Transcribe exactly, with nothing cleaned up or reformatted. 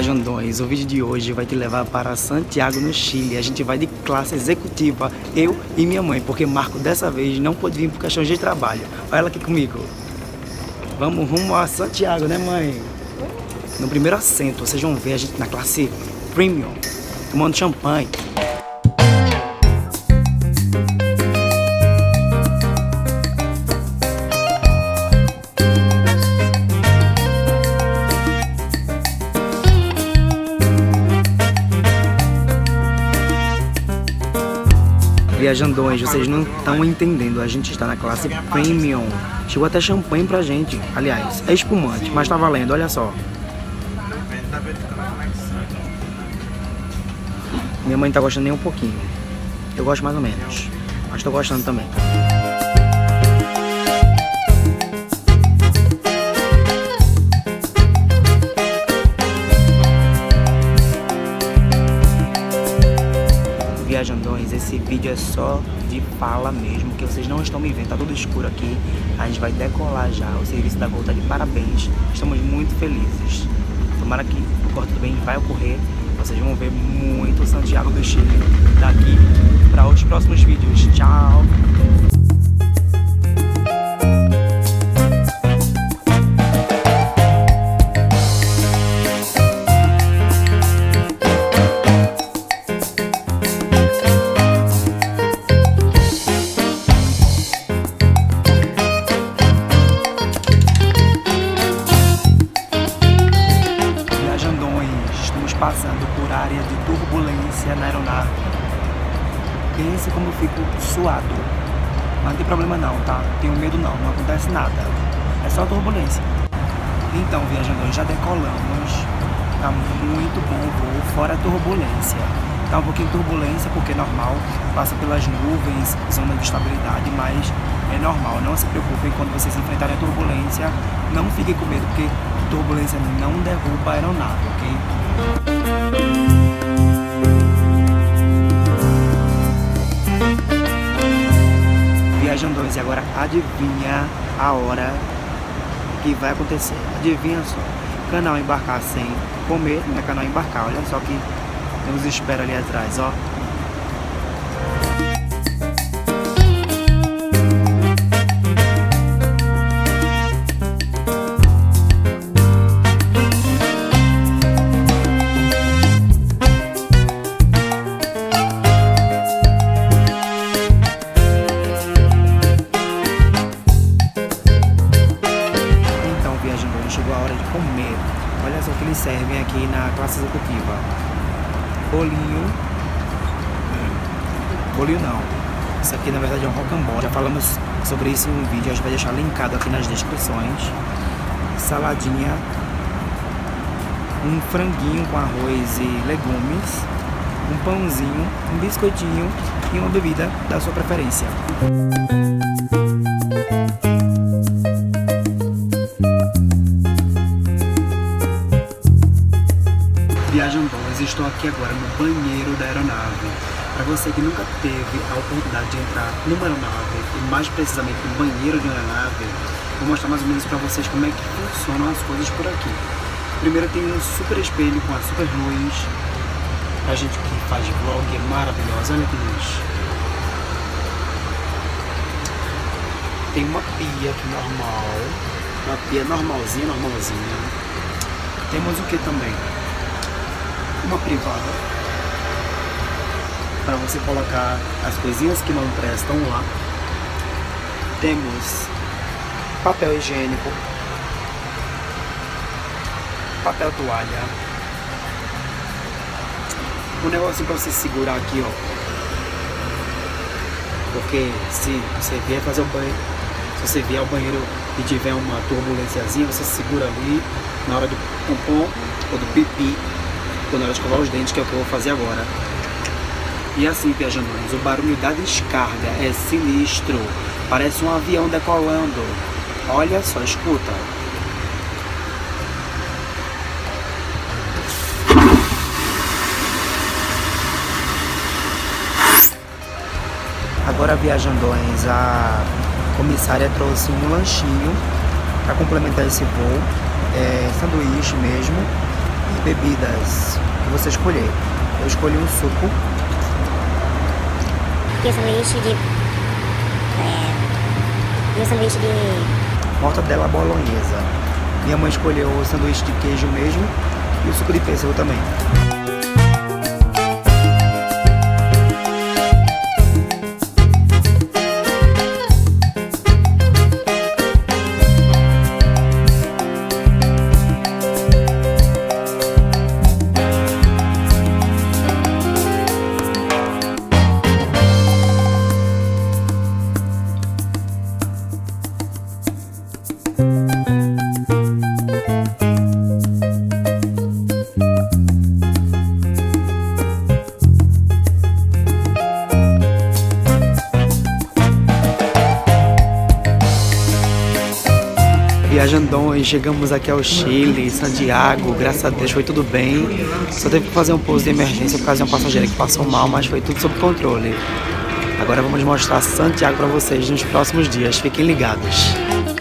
Viajandões, o vídeo de hoje vai te levar para Santiago, no Chile. A gente vai de classe executiva, eu e minha mãe, porque Marco dessa vez não pôde vir por questões de trabalho. Olha ela aqui comigo. Vamos rumo a Santiago, né, mãe? No primeiro assento, vocês vão ver a gente na classe Premium, tomando champanhe. Viajandões, vocês não estão entendendo, a gente está na classe Premium. Chegou até champanhe pra gente. Aliás, é espumante, mas tá valendo, olha só. Minha mãe não tá gostando nem um pouquinho. Eu gosto mais ou menos, mas tô gostando também. Viajandões, esse vídeo é só de fala mesmo, que vocês não estão me vendo, tá tudo escuro aqui. A gente vai decolar já, o serviço da Gol tá de parabéns, estamos muito felizes. Tomara que ocorra tudo bem, vai ocorrer. Vocês vão ver muito Santiago do Chile daqui para os próximos vídeos. Tchau! Passando por área de turbulência na aeronave. Pense como eu fico suado. Mas não tem problema não, tá? Tenho medo não, não acontece nada. É só turbulência. Então, viajandões, já decolamos. Tá muito bom o voo, fora a turbulência. Tá um pouquinho de turbulência porque é normal, passa pelas nuvens, zona de estabilidade, mas é normal. Não se preocupem quando vocês enfrentarem a turbulência. Não fiquem com medo, porque turbulência não derruba a aeronave, ok? Viajandões, e agora adivinha a hora que vai acontecer. Adivinha só. Canal embarcar sem comer, não é canal embarcar. Olha só que nos espera ali atrás, ó. Chegou a hora de comer. Olha só o que eles servem aqui na classe executiva. Bolinho. Bolinho não. Isso aqui na verdade é um rocambole. Já falamos sobre isso em um vídeo. A gente vai deixar linkado aqui nas descrições. Saladinha. Um franguinho com arroz e legumes. Um pãozinho. Um biscoitinho. E uma bebida da sua preferência. Viajandões, estou aqui agora no banheiro da aeronave. Para você que nunca teve a oportunidade de entrar numa aeronave, e mais precisamente no banheiro de uma aeronave, vou mostrar mais ou menos para vocês como é que funcionam as coisas por aqui. Primeiro tem um super espelho com a super luz. A gente que faz vlog é maravilhosa, olha que luz. Tem uma pia aqui normal, uma pia normalzinha, normalzinha. Temos o que também? Uma privada para você colocar as coisinhas que não prestam lá. Temos papel higiênico, papel toalha, um negocinho para você segurar aqui, ó, porque se você vier fazer o banho, se você vier ao banheiro e tiver uma turbulênciazinha, você segura ali na hora do pompom ou do pipi, quando ela escovar os dentes, que é o que eu vou fazer agora. E assim, viajandões, o barulho da descarga é sinistro. Parece um avião decolando. Olha só, escuta. Agora, viajandões, a comissária trouxe um lanchinho para complementar esse voo. É sanduíche mesmo. e bebidas que você escolher. Eu escolhi um suco. E o sanduíche de... É, e o sanduíche de... mortadela bolonhesa. Minha mãe escolheu o sanduíche de queijo mesmo e o suco de pêssego também. Viajandões, chegamos aqui ao Chile, Santiago, graças a Deus foi tudo bem. Só teve que fazer um pouso de emergência por causa de uma passageira que passou mal, mas foi tudo sob controle. Agora vamos mostrar Santiago para vocês nos próximos dias, fiquem ligados.